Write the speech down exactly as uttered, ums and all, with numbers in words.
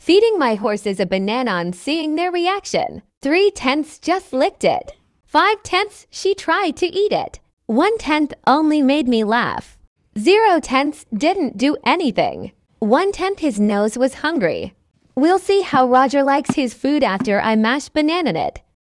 Feeding my horses a banana and seeing their reaction. Three tenths just licked it. Five tenths she tried to eat it. One tenth only made me laugh. Zero tenths didn't do anything. One tenth his nose was hungry. We'll see how Roger likes his food after I mash banana in it.